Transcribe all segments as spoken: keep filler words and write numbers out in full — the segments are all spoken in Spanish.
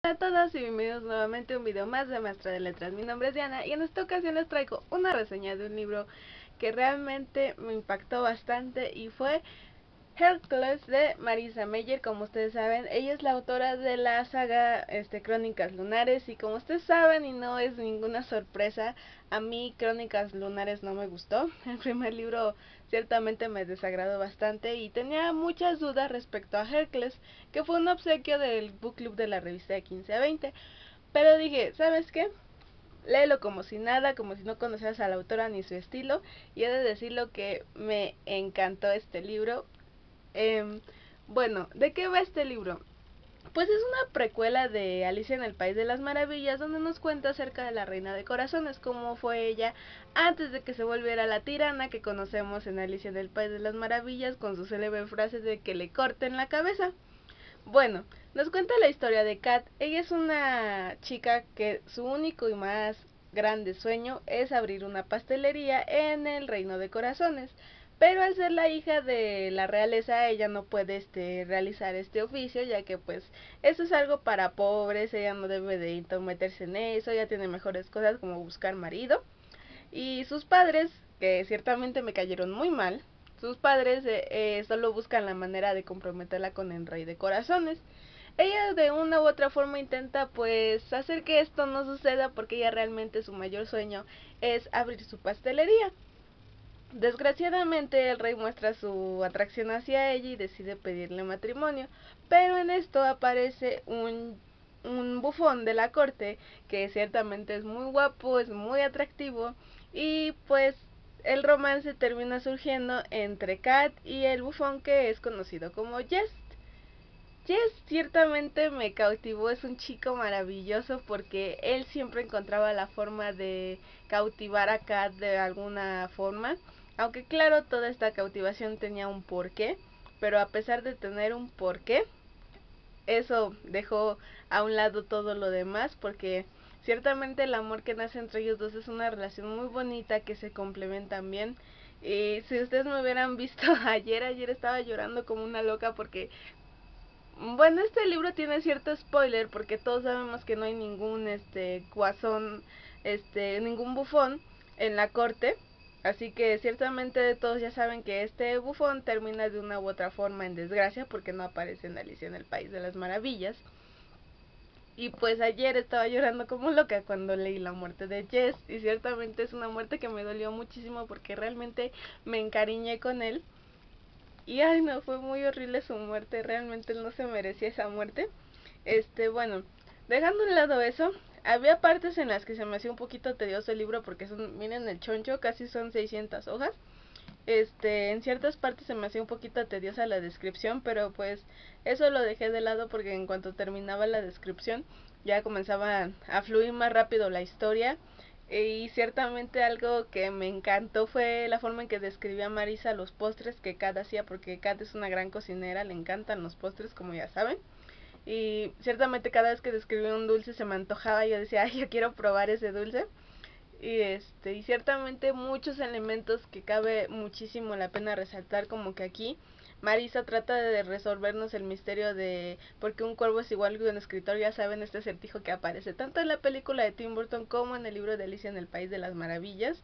Hola a todos y bienvenidos nuevamente a un video más de Maestra de Letras. Mi nombre es Diana y en esta ocasión les traigo una reseña de un libro que realmente me impactó bastante y fue Hercules de Marisa Meyer. Como ustedes saben, ella es la autora de la saga este, Crónicas Lunares, y como ustedes saben y no es ninguna sorpresa, a mí Crónicas Lunares no me gustó. El primer libro ciertamente me desagradó bastante y tenía muchas dudas respecto a Hercules, que fue un obsequio del book club de la revista de quince a veinte, pero dije, ¿sabes qué? Léelo como si nada, como si no conocieras a la autora ni su estilo, y he de decirlo que me encantó este libro. Eh, bueno, ¿de qué va este libro? Pues es una precuela de Alicia en el País de las Maravillas, donde nos cuenta acerca de la Reina de Corazones, cómo fue ella antes de que se volviera la tirana que conocemos en Alicia en el País de las Maravillas, con su célebre frase de que le corten la cabeza. Bueno, nos cuenta la historia de Kat. Ella es una chica que su único y más grande sueño es abrir una pastelería en el Reino de Corazones, pero al ser la hija de la realeza ella no puede este realizar este oficio, ya que pues eso es algo para pobres, ella no debe de meterse en eso, ella tiene mejores cosas como buscar marido. Y sus padres, que ciertamente me cayeron muy mal, sus padres eh, eh, solo buscan la manera de comprometerla con el Rey de Corazones. Ella de una u otra forma intenta pues hacer que esto no suceda, porque ella realmente su mayor sueño es abrir su pastelería. Desgraciadamente el rey muestra su atracción hacia ella y decide pedirle matrimonio, pero en esto aparece un, un bufón de la corte que ciertamente es muy guapo, es muy atractivo, y pues el romance termina surgiendo entre Kat y el bufón, que es conocido como Jest. Jess ciertamente me cautivó, es un chico maravilloso porque él siempre encontraba la forma de cautivar a Kat de alguna forma, aunque claro, toda esta cautivación tenía un porqué, pero a pesar de tener un porqué, eso dejó a un lado todo lo demás, porque ciertamente el amor que nace entre ellos dos es una relación muy bonita, que se complementan bien. Y si ustedes me hubieran visto ayer, ayer estaba llorando como una loca porque, bueno, este libro tiene cierto spoiler porque todos sabemos que no hay ningún este guasón, este ningún bufón en la corte, así que ciertamente todos ya saben que este bufón termina de una u otra forma en desgracia porque no aparece en Alicia en el País de las Maravillas. Y pues ayer estaba llorando como loca cuando leí la muerte de Jess, y ciertamente es una muerte que me dolió muchísimo porque realmente me encariñé con él. Y ay no, fue muy horrible su muerte, realmente él no se merecía esa muerte. Este, bueno, dejando de lado eso, había partes en las que se me hacía un poquito tedioso el libro porque son, miren el choncho, casi son seiscientas hojas. Este, en ciertas partes se me hacía un poquito tediosa la descripción, pero pues eso lo dejé de lado porque en cuanto terminaba la descripción ya comenzaba a fluir más rápido la historia. Y ciertamente algo que me encantó fue la forma en que describía Marisa los postres que Kat hacía, porque Kat es una gran cocinera, le encantan los postres, como ya saben. Y ciertamente cada vez que describía un dulce se me antojaba, yo decía, ay, yo quiero probar ese dulce. Y este, y ciertamente muchos elementos que cabe muchísimo la pena resaltar, como que aquí Marisa trata de resolvernos el misterio de por qué un cuervo es igual que un escritor. Ya saben, este acertijo que aparece tanto en la película de Tim Burton como en el libro de Alicia en el País de las Maravillas.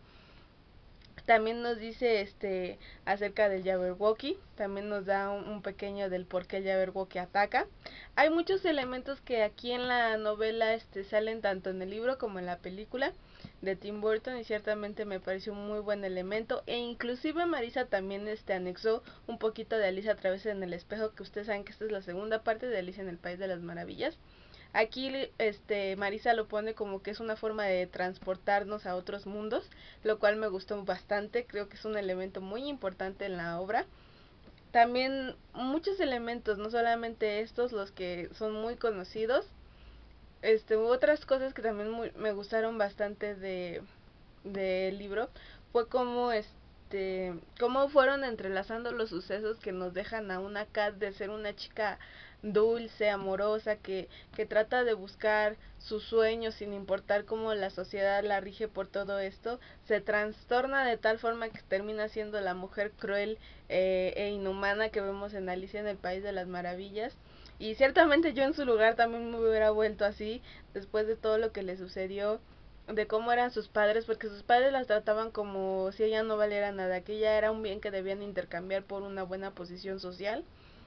También nos dice este acerca del Jabberwocky, también nos da un, un pequeño del por qué el Jabberwocky ataca. Hay muchos elementos que aquí en la novela este salen tanto en el libro como en la película de Tim Burton, y ciertamente me pareció un muy buen elemento. E inclusive Marisa también este anexó un poquito de Alicia a través en el espejo, que ustedes saben que esta es la segunda parte de Alicia en el País de las Maravillas. Aquí este Marisa lo pone como que es una forma de transportarnos a otros mundos, lo cual me gustó bastante, creo que es un elemento muy importante en la obra. También muchos elementos, no solamente estos los que son muy conocidos, este otras cosas que también muy, me gustaron bastante de del libro fue como este cómo fueron entrelazando los sucesos que nos dejan a una Kat de ser una chica dulce, amorosa, que, que trata de buscar sus sueños sin importar cómo la sociedad la rige por todo esto, se trastorna de tal forma que termina siendo la mujer cruel eh, e inhumana que vemos en Alicia en el País de las Maravillas. Y ciertamente yo en su lugar también me hubiera vuelto así, después de todo lo que le sucedió, de cómo eran sus padres, porque sus padres las trataban como si ella no valiera nada, que ella era un bien que debían intercambiar por una buena posición social.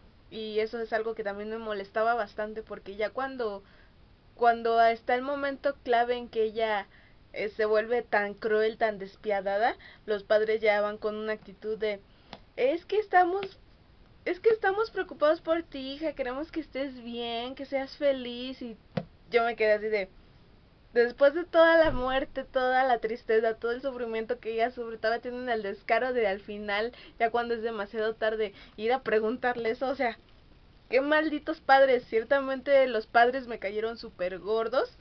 Y eso es algo que también me molestaba bastante, porque ya cuando cuando está el momento clave en que ella eh, se vuelve tan cruel, tan despiadada, los padres ya van con una actitud de es que estamos es que estamos preocupados por ti, hija, queremos que estés bien, que seas feliz. Y yo me quedé así de, después de toda la muerte, toda la tristeza, todo el sufrimiento que ella sufre, todavía tienen el descaro de al final, ya cuando es demasiado tarde, ir a preguntarle eso. O sea, qué malditos padres. Ciertamente los padres me cayeron súper gordos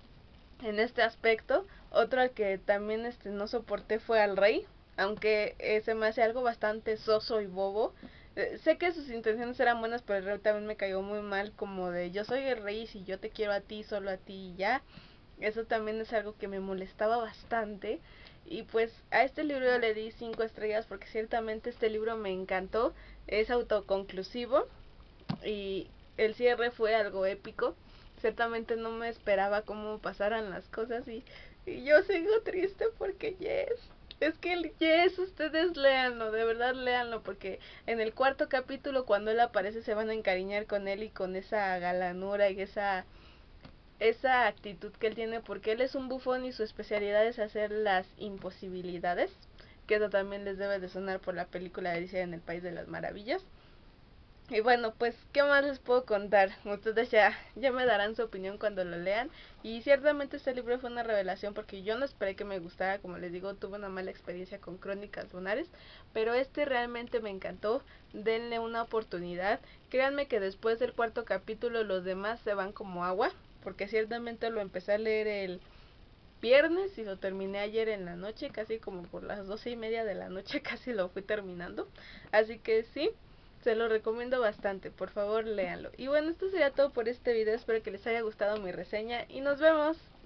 en este aspecto. Otro al que también este no soporté fue al rey, aunque eh, se me hace algo bastante soso y bobo. Eh, sé que sus intenciones eran buenas, pero el rey también me cayó muy mal, como de yo soy el rey y si yo te quiero a ti, solo a ti y ya. Eso también es algo que me molestaba bastante. Y pues a este libro le di cinco estrellas porque ciertamente este libro me encantó. Es autoconclusivo y el cierre fue algo épico. Ciertamente no me esperaba cómo pasaran las cosas y, y yo sigo triste porque Yes, es que el Yes, ustedes léanlo, de verdad léanlo, porque en el cuarto capítulo cuando él aparece se van a encariñar con él y con esa galanura y esa esa actitud que él tiene, porque él es un bufón y su especialidad es hacer las imposibilidades, que eso también les debe de sonar por la película de Alicia en el País de las Maravillas. Y bueno, pues, ¿qué más les puedo contar? Ustedes ya, ya me darán su opinión cuando lo lean. Y ciertamente este libro fue una revelación porque yo no esperé que me gustara. Como les digo, tuve una mala experiencia con Crónicas Lunares, pero este realmente me encantó. Denle una oportunidad. Créanme que después del cuarto capítulo los demás se van como agua, porque ciertamente lo empecé a leer el viernes y lo terminé ayer en la noche, casi como por las doce y media de la noche, casi lo fui terminando. Así que sí, se lo recomiendo bastante, por favor léanlo. Y bueno, esto sería todo por este video, espero que les haya gustado mi reseña y nos vemos.